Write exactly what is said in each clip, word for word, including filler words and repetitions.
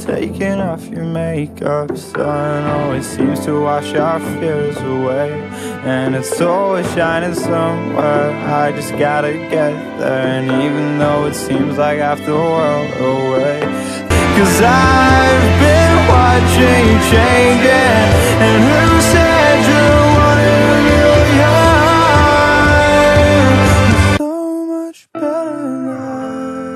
taking off your makeup. Sun always seems to wash our fears away, and it's always shining somewhere. I just gotta get there, and even though it seems like half the world away, 'cause I've been watching you changing, and who said you wanted a million? It's so much better now.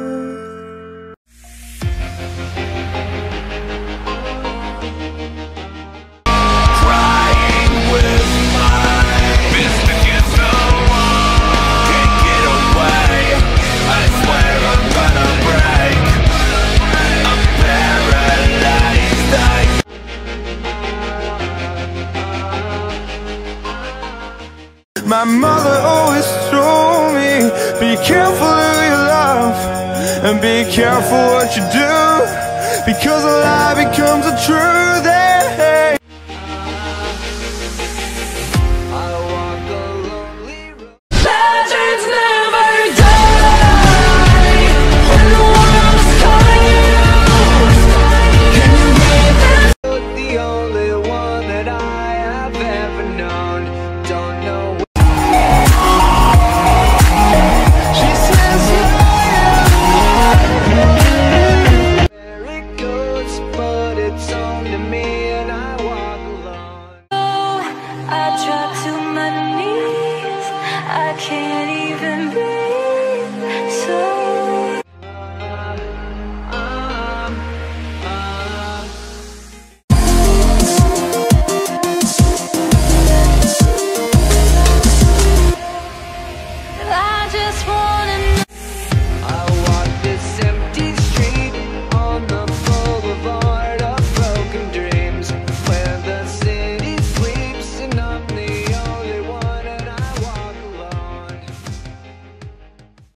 Crying with my fist against the wall, can't get away. I swear I'm gonna break. I'm paralyzed. I My mother always told me, be careful who you love, and be careful what you do, because a lie becomes a truth.